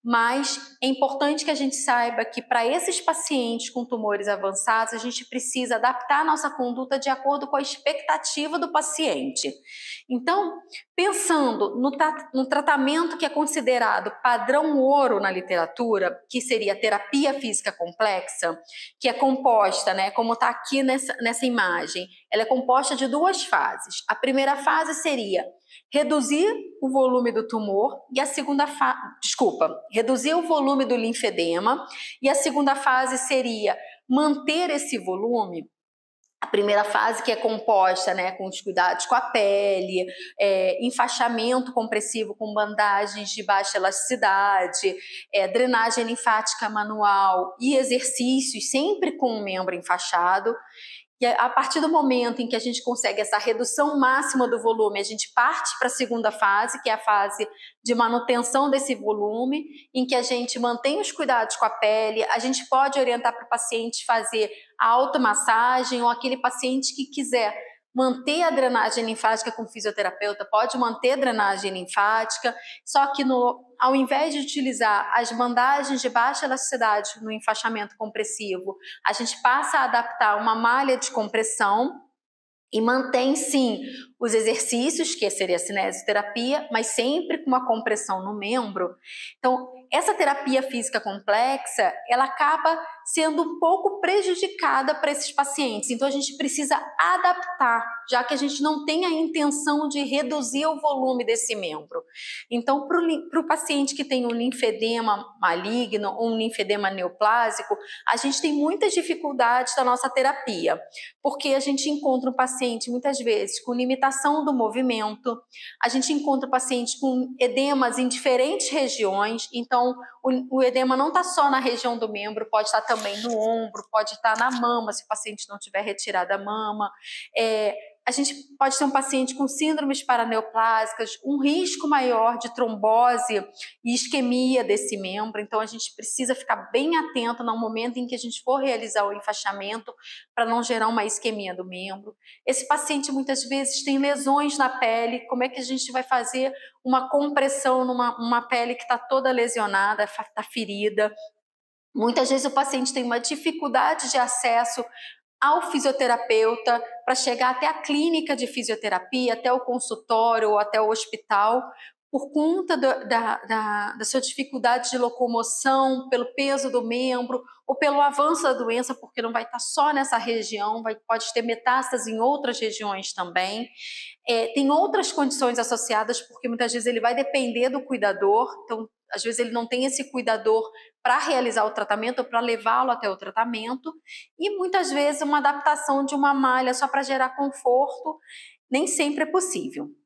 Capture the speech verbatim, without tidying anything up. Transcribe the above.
Mas é importante que a gente saiba que para esses pacientes com tumores avançados, a gente precisa adaptar a nossa conduta de acordo com a expectativa do paciente. Então, pensando no, no tratamento que é considerado padrão ouro na literatura, que seria a terapia física complexa, que é composta, né, como está aqui nessa, nessa imagem, ela é composta de duas fases. A primeira fase seria reduzir o volume do tumor e a segunda fase, desculpa, reduzir o volume do linfedema e a segunda fase seria manter esse volume. A primeira fase que é composta, né, com os cuidados com a pele, é, enfaixamento compressivo com bandagens de baixa elasticidade, é, drenagem linfática manual e exercícios sempre com o membro enfaixado. E a partir do momento em que a gente consegue essa redução máxima do volume, a gente parte para a segunda fase, que é a fase de manutenção desse volume, em que a gente mantém os cuidados com a pele, a gente pode orientar para o paciente fazer a automassagem, ou aquele paciente que quiser manter a drenagem linfática com o fisioterapeuta, pode manter a drenagem linfática, só que no, ao invés de utilizar as bandagens de baixa elasticidade no enfaixamento compressivo, a gente passa a adaptar uma malha de compressão e mantém, sim, os exercícios, que seria a cinesioterapia, mas sempre com uma compressão no membro. Então, essa terapia física complexa, ela acaba sendo um pouco prejudicada para esses pacientes. Então, a gente precisa adaptar, já que a gente não tem a intenção de reduzir o volume desse membro. Então, para o paciente que tem um linfedema maligno ou um linfedema neoplásico, a gente tem muitas dificuldades da nossa terapia, porque a gente encontra um paciente, muitas vezes, com limitação do movimento, a gente encontra pacientes com edemas em diferentes regiões, então o, o edema não está só na região do membro, pode estar também no ombro, pode estar na mama, se o paciente não tiver retirado a mama. É, a gente pode ter um paciente com síndromes paraneoplásicas, um risco maior de trombose e isquemia desse membro, então a gente precisa ficar bem atento no momento em que a gente for realizar o enfaixamento para não gerar uma isquemia do membro. Esse paciente muitas vezes tem lesões na pele, como é que a gente vai fazer uma compressão numa uma pele que está toda lesionada, está ferida? Muitas vezes o paciente tem uma dificuldade de acesso ao fisioterapeuta para chegar até a clínica de fisioterapia, até o consultório ou até o hospital, por conta do, da, da, da sua dificuldade de locomoção, pelo peso do membro ou pelo avanço da doença, porque não vai estar só nessa região, vai, pode ter metástase em outras regiões também. É, tem outras condições associadas, porque muitas vezes ele vai depender do cuidador, então às vezes ele não tem esse cuidador para realizar o tratamento ou para levá-lo até o tratamento, e muitas vezes uma adaptação de uma malha só para gerar conforto nem sempre é possível.